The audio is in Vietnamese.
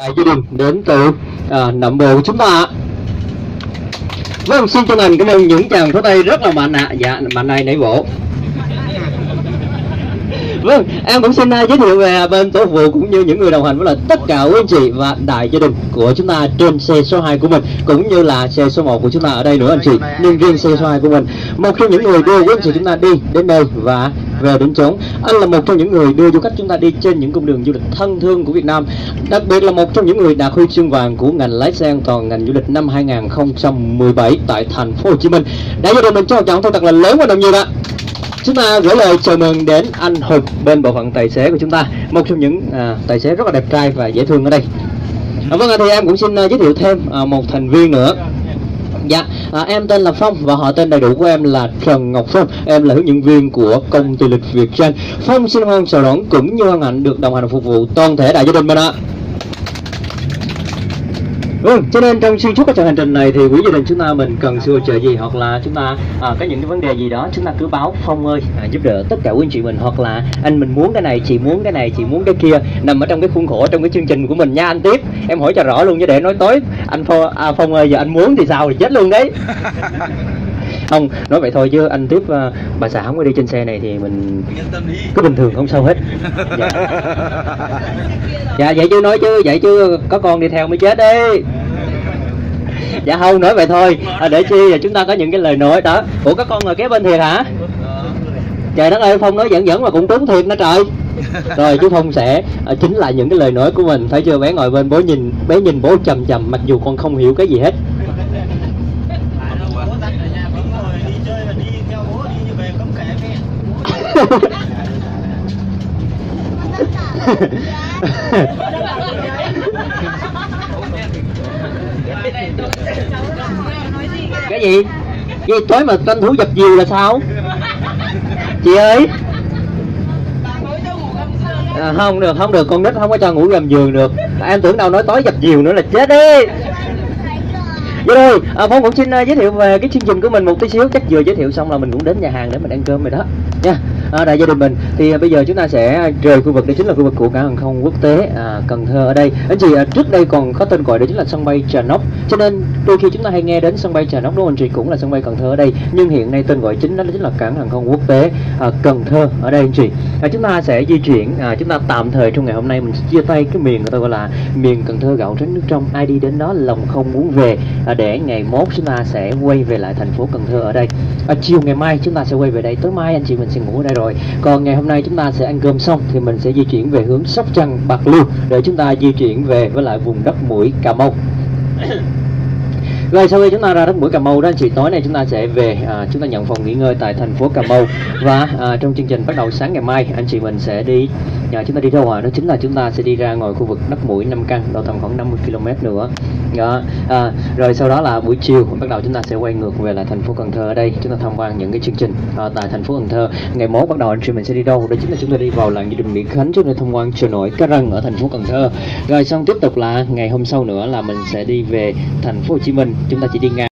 Gia đình đến từ Nậm Bồ của chúng ta ạ. Vâng, xin chân thành cảm ơn những chàng pháo tay rất là mạnh ạ. Dạ, mạnh này nảy bộ. Vâng, em cũng xin giới thiệu về bên tổ phục vụ cũng như những người đồng hành với là tất cả quý anh chị và đại gia đình của chúng ta trên xe số 2 của mình, cũng như là xe số 1 của chúng ta ở đây nữa anh chị. Nhưng riêng xe số 2 của mình, một trong những người đưa quý anh chị chúng ta đi đến đây và về đến chốn. Anh là một trong những người đưa du khách chúng ta đi trên những cung đường du lịch thân thương của Việt Nam, đặc biệt là một trong những người đạt huy chương vàng của ngành lái xe an toàn ngành du lịch năm 2017 tại thành phố Hồ Chí Minh. Đại gia đình mình cho một tràng thật là lớn và đồng nhiệt ạ. Chúng ta gửi lời chào mừng đến anh Hùng bên bộ phận tài xế của chúng ta, một trong những tài xế rất là đẹp trai và dễ thương ở đây. Vâng, thì em cũng xin giới thiệu thêm một thành viên nữa. Dạ, em tên là Phong và họ tên đầy đủ của em là Trần Ngọc Phong. Em là hướng dẫn viên của công ty lịch Việt Trang. Phong xin hoan chào đón cũng như hân hạnh được đồng hành phục vụ toàn thể đại gia đình mình ạ. Vâng, cho nên trong xuyên suốt cái hành trình này thì quý gia đình chúng ta mình cần sự hỗ trợ gì, hoặc là chúng ta có những cái vấn đề gì đó chúng ta cứ báo Phong ơi giúp đỡ tất cả quý anh chị mình, hoặc là anh mình muốn cái này, chị muốn cái này, chị muốn cái kia, nằm ở trong cái khuôn khổ trong cái chương trình của mình nha anh Tiếp. Em hỏi cho rõ luôn chứ để nói tối anh Phong ơi giờ anh muốn thì sao thì chết luôn đấy. Không, nói vậy thôi chứ anh Tiếp bà xã không có đi trên xe này thì mình cứ bình thường không sao hết. Dạ, dạ vậy chứ nói chứ vậy chứ có con đi theo mới chết đấy. Dạ không, nói vậy thôi để chi chúng ta có những cái lời nói đó. Ủa các con ngồi kế bên thiệt hả? Trời đất ơi, Phong nói dẫn mà cũng trúng thiệt nữa trời. Rồi chú Phong sẽ chính lại những cái lời nói của mình. Thấy chưa, bé ngồi bên bé nhìn bố chầm chầm mặc dù con không hiểu cái gì hết. Cái gì tối mà tranh thủ dập dìu là sao chị ơi? Không được, con nít không có cho ngủ gầm giường được. Em tưởng đâu nói tối dập dìu nữa là chết đi. Vậy rồi, Phong cũng xin giới thiệu về cái chương trình của mình một tí xíu. Chắc vừa giới thiệu xong là mình cũng đến nhà hàng để mình ăn cơm rồi đó nha. Đại gia đình mình thì bây giờ chúng ta sẽ rời khu vực, đây chính là khu vực của cảng hàng không quốc tế Cần Thơ ở đây. Anh chị, trước đây còn có tên gọi đó chính là sân bay Trà Nóc, cho nên đôi khi chúng ta hay nghe đến sân bay Trà Nóc đúng không anh chị, cũng là sân bay Cần Thơ ở đây. Nhưng hiện nay tên gọi chính đó chính là cảng hàng không quốc tế Cần Thơ ở đây anh chị. Chúng ta sẽ di chuyển, chúng ta tạm thời trong ngày hôm nay mình chia tay cái miền người ta gọi là miền Cần Thơ gạo trắng nước trong, ai đi đến đó lòng không muốn về, để ngày mốt chúng ta sẽ quay về lại thành phố Cần Thơ ở đây. Chiều ngày mai chúng ta sẽ quay về đây, tối mai anh chị mình sẽ ngủ ở đây rồi. Còn ngày hôm nay chúng ta sẽ ăn cơm xong thì mình sẽ di chuyển về hướng Sóc Trăng, Bạc Liêu để chúng ta di chuyển về với lại vùng đất mũi Cà Mau. Rồi sau khi chúng ta ra đất mũi Cà Mau đó anh chị, tối nay chúng ta sẽ về chúng ta nhận phòng nghỉ ngơi tại thành phố Cà Mau. Và trong chương trình bắt đầu sáng ngày mai anh chị mình sẽ đi chúng ta đi đâu đó chính là chúng ta sẽ đi ra ngoài khu vực đất mũi Nam Căn, độ tầm khoảng 50 km nữa đó. Rồi sau đó là buổi chiều bắt đầu chúng ta sẽ quay ngược về lại thành phố Cần Thơ ở đây, chúng ta tham quan những cái chương trình tại thành phố Cần Thơ. Ngày mốt bắt đầu anh chị mình sẽ đi đâu, đó chính là chúng ta đi vào làng gia đình Mỹ Khánh, chúng ta tham quan chợ nổi Cá Răng ở thành phố Cần Thơ. Rồi xong tiếp tục là ngày hôm sau nữa là mình sẽ đi về thành phố Hồ Chí Minh, chúng ta chỉ đi ngang